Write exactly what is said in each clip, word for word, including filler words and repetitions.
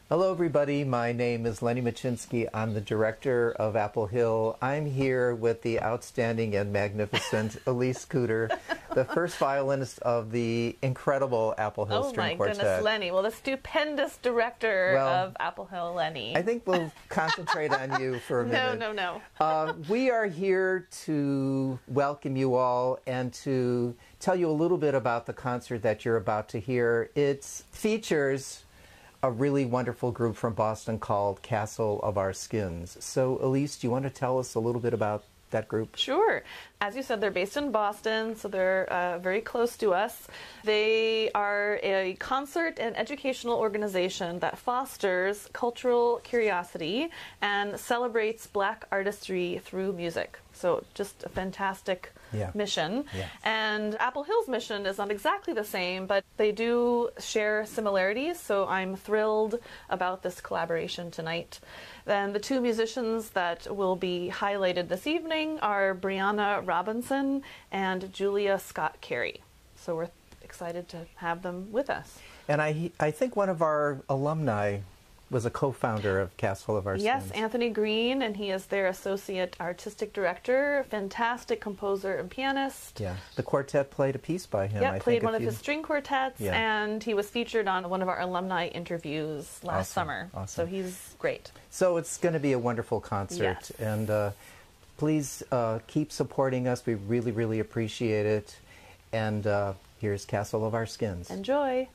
Hello, everybody. My name is Lenny Machinsky. I'm the director of Apple Hill. I'm here with the outstanding and magnificent Elise Cooter, the first violinist of the incredible Apple Hill oh String Quartet. Oh, my goodness, Lenny. Well, the stupendous director well, of Apple Hill, Lenny. I think we'll concentrate on you for a minute. No, no, no. uh, we are here to welcome you all and to tell you a little bit about the concert that you're about to hear. It features a really wonderful group from Boston called Castle of Our Skins. So, Elise, do you want to tell us a little bit about that group? Sure. As you said, they're based in Boston, so they're uh, very close to us. They are a concert and educational organization that fosters cultural curiosity and celebrates Black artistry through music. So just a fantastic yeah. mission. Yeah. And Apple Hill's mission is not exactly the same, but they do share similarities, so I'm thrilled about this collaboration tonight. Then the two musicians that will be highlighted this evening are Brianna Robinson and Julia Scott Carey. So we're excited to have them with us. And I, I think one of our alumni was a co-founder of Castle of Our Skins. Yes, Anthony Green, and he is their associate artistic director, fantastic composer and pianist. Yeah, the quartet played a piece by him. Yeah, I played think one of you... his string quartets, yeah. and he was featured on one of our alumni interviews last awesome. summer. Awesome. So he's great. So it's going to be a wonderful concert, yes. and uh, please uh, keep supporting us. We really, really appreciate it. And uh, here's Castle of Our Skins. Enjoy.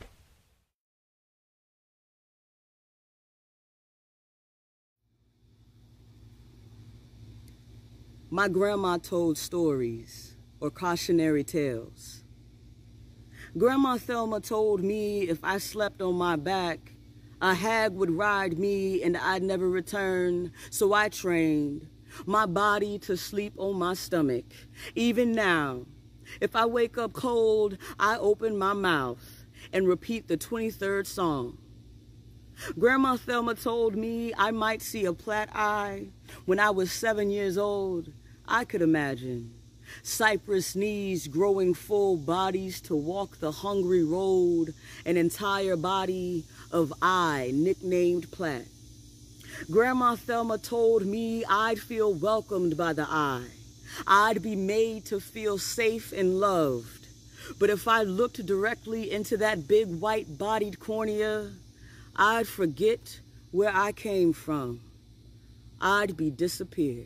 My grandma told stories or cautionary tales. Grandma Thelma told me if I slept on my back, a hag would ride me and I'd never return. So I trained my body to sleep on my stomach. Even now, if I wake up cold, I open my mouth and repeat the twenty-third song. Grandma Thelma told me I might see a plat eye when I was seven years old. I could imagine cypress knees growing full bodies to walk the hungry road, an entire body of I nicknamed Platt. Grandma Thelma told me I'd feel welcomed by the I. I'd be made to feel safe and loved. But if I looked directly into that big white-bodied cornea, I'd forget where I came from. I'd be disappeared.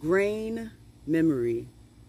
Grain memory.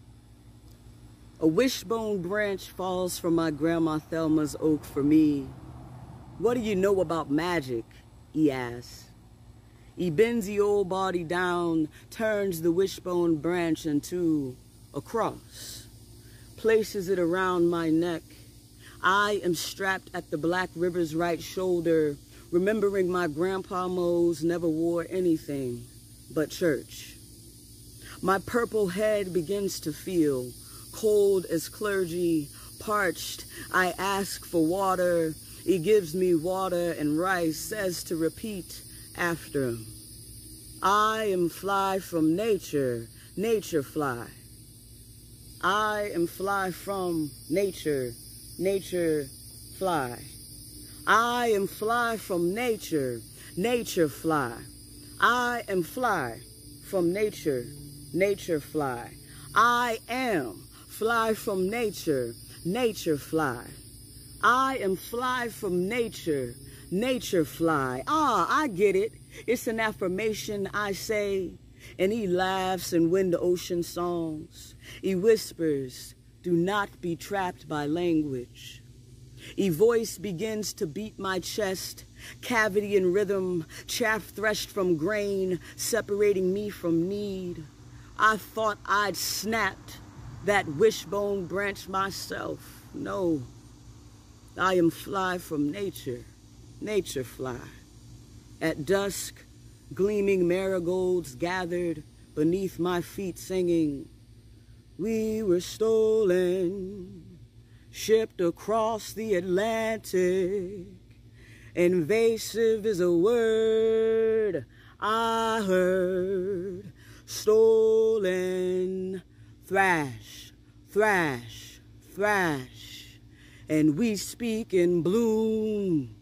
A wishbone branch falls from my grandma Thelma's oak for me. What do you know about magic? He asks. He bends the old body down, turns the wishbone branch into a cross, places it around my neck. I am strapped at the Black River's right shoulder, remembering my grandpa Mose never wore anything but church. My purple head begins to feel cold as clergy, parched. I ask for water. He gives me water and rice, says to repeat after him. I am fly from nature, nature fly. I am fly from nature, nature fly. I am fly from nature, nature fly. I am fly from nature, nature fly. I am fly from nature, nature fly. I am fly from nature, nature fly. Ah, I get it. It's an affirmation I say. And he laughs in wind ocean songs. He whispers, do not be trapped by language. He voice begins to beat my chest, cavity and rhythm, chaff threshed from grain, separating me from need. I thought I'd snapped that wishbone branch myself. No, I am fly from nature, nature fly. At dusk, gleaming marigolds gathered beneath my feet singing, we were stolen, shipped across the Atlantic. Invasive is a word I heard. Stolen, thrash, thrash, thrash, and we speak in bloom.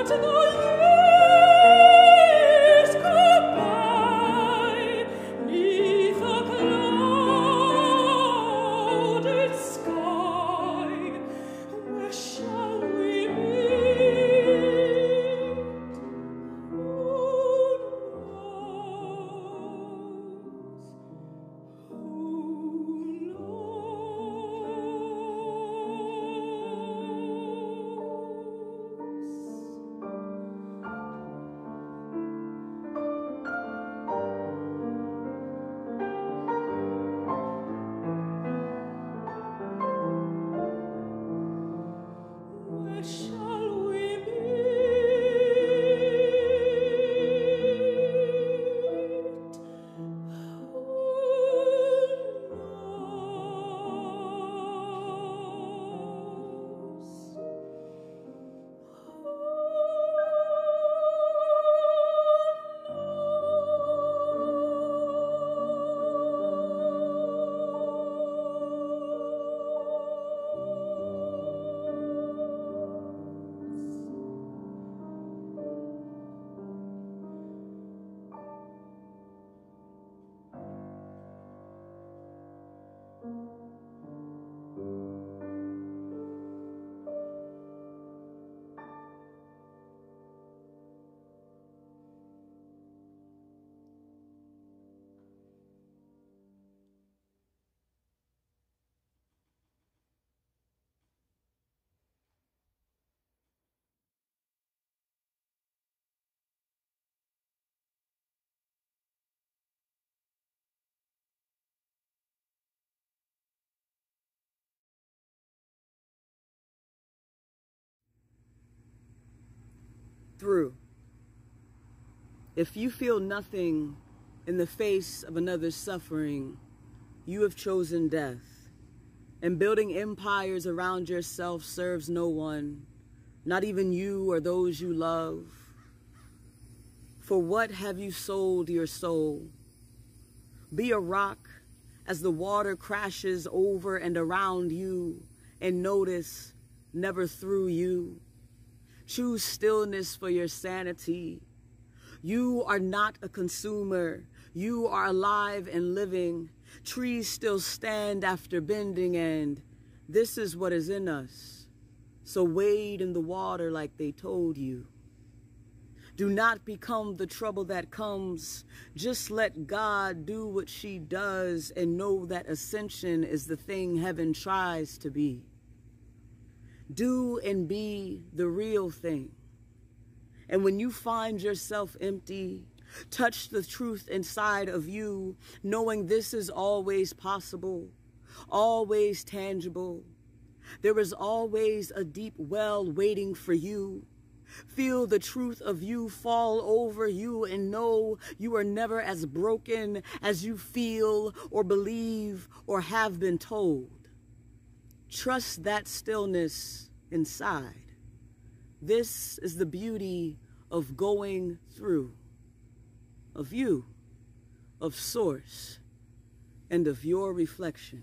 Through. If you feel nothing in the face of another's suffering, you have chosen death. And building empires around yourself serves no one, not even you or those you love. For what have you sold your soul? Be a rock as the water crashes over and around you, and notice never through you. Choose stillness for your sanity. You are not a consumer. You are alive and living. Trees still stand after bending, and this is what is in us. So wade in the water like they told you. Do not become the trouble that comes. Just let God do what she does and know that ascension is the thing heaven tries to be. Do and be the real thing. And when you find yourself empty, touch the truth inside of you, knowing this is always possible, always tangible. There is always a deep well waiting for you. Feel the truth of you fall over you and know you are never as broken as you feel or believe or have been told. Trust that stillness inside. This is the beauty of going through, of you, of source, and of your reflection.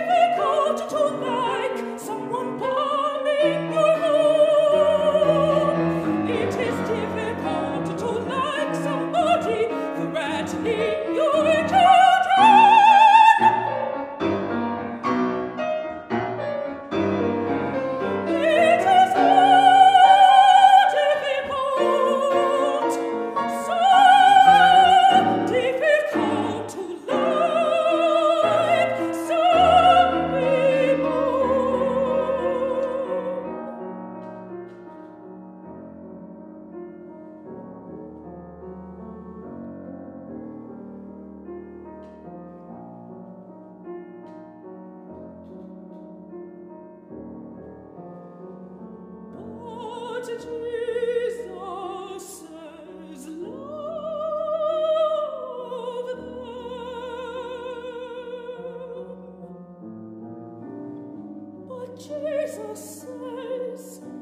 Jesus says